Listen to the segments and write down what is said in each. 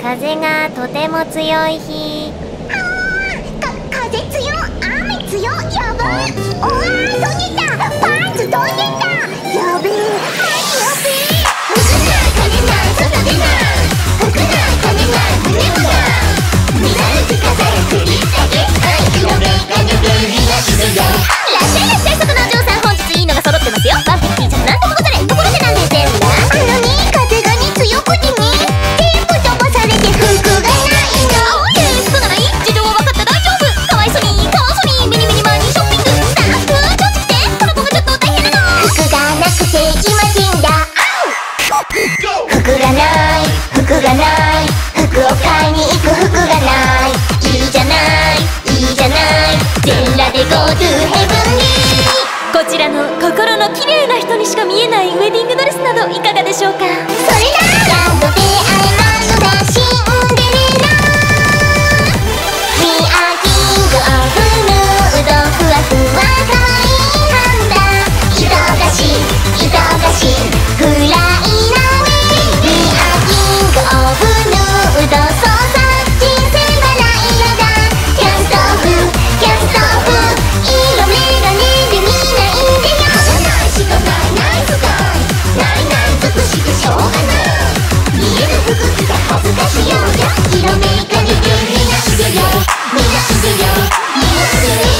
風がとても強い日。 風強、雨強、やばい。おわー、飛んでた。パンツ飛んでた。やべえ、やべえ。服ない金ない外出ない。服ない金ない胸もない。未来吹かせるクリスタル。色めがぬるいなしめよ。らっしゃいらっしゃい、外のお嬢さん、本日いいのが揃ってますよ。ワンピース T シャツなんでもござれ。ところでなんで全部だ。風が強くてね、テープ飛ばされて服がないの。 そうならいい。事情は分かった、大丈夫。かわいそうにかわいそうに、ミニミニマニショッピング。スタッフちょっと来て、この子がちょっと大変なの。 服がなくて今死んだ。服がない、服がない、服を買いに行く服がない。いいじゃない、いいじゃない、全裸で Go to Heaven に。 こちらの心の綺麗な人にしか見えないウェディングドレスなどいかがでしょうか。 それだ、ラブで会えまのだシンデレラ。 We are king of nude、 ふわふわ可愛いハンダ。糸がし、糸がし、フライなウェイ。 We are king of nude、 そうさ、人生バラ色だ。キャンストオフ、キャンストオフ、色眼鏡で見ないでよ。ないしかないない深い、ないない尽くしてしょうがない。見える服着て恥ずかしようや。色眼鏡でみなしてよ、みなしてよ、みなしてよ。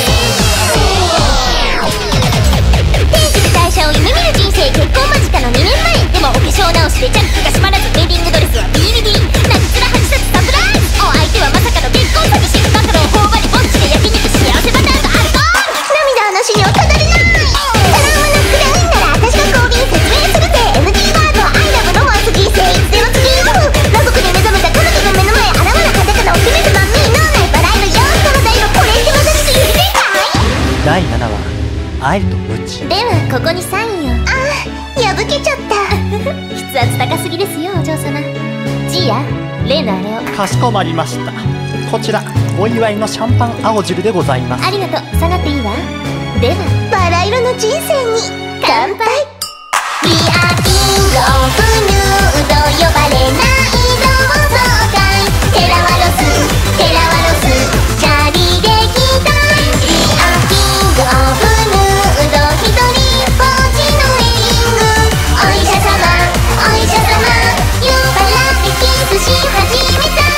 天気で会社を夢見る人生、結婚間近の2年前。でもお化粧直しでチャックが閉まらず、ウェディングドレスはビリビリ。泣き面8冊サプライズ。お相手はまさかの結婚詐欺師。マカロン頬張りぼっちで焼肉、幸せバターとアルコール。涙なしには語れない。トラウマのクラウンなら私が講義説明するぜ。 NG ワード I love ロマンス人生、いつでも次5分。裸族に目覚めた彼女の目の前、現れ裸のお姫様。みんなないバラ色よ。その大のこれって私知りたい。 第7話アイルとムッチ。 ではここにサインを。 破けちゃった。 筆圧高すぎですよお嬢様。ジーヤ、例のあれを。 かしこまりました。こちらお祝いのシャンパン青汁でございます。 ありがとう、下がっていいわ。ではバラ色の人生に乾杯。 We are king of nude、 呼ばれない同窓会。テラワロス、テラワロス、チャリで来たい。 We are king of nude、 一人ぼっちのウェディング。お医者様、お医者様、酔っ払ってキスし始めた。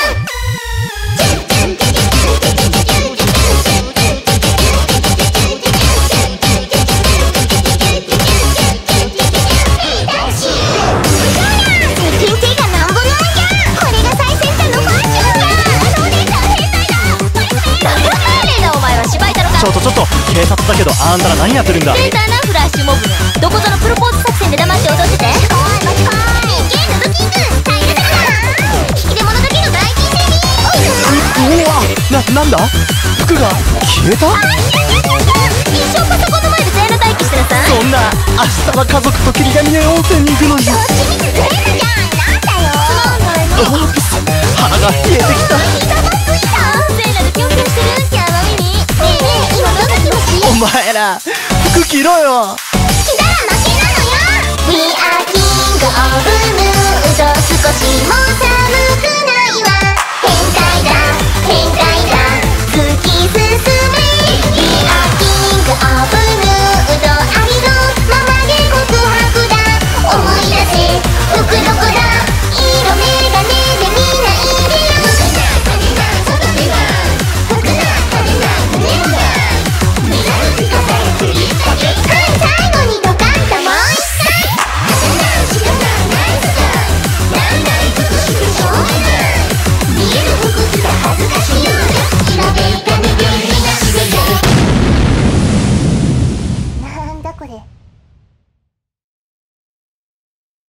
ちょっと警察だけどあんたら何やってるんだ。 レーザーなフラッシュモブのどこぞのプロポーズ作戦で黙って踊ってて。 おいマジかーい。ゲームドキング耐えるだけだ。引き出物だけの大人生に。 なんだ服が消えた。 一生パソコンの前で全裸待機してなさい。 そんな明日は家族と霧ヶ峰温泉に行くのに。 こっち見て全裸じゃん。なんだよ。 腹が冷えてきた。 全裸でキョンキョンしてる。やばみに。 ねえねえ、今どんな気持ち？ お前ら服着ろよ。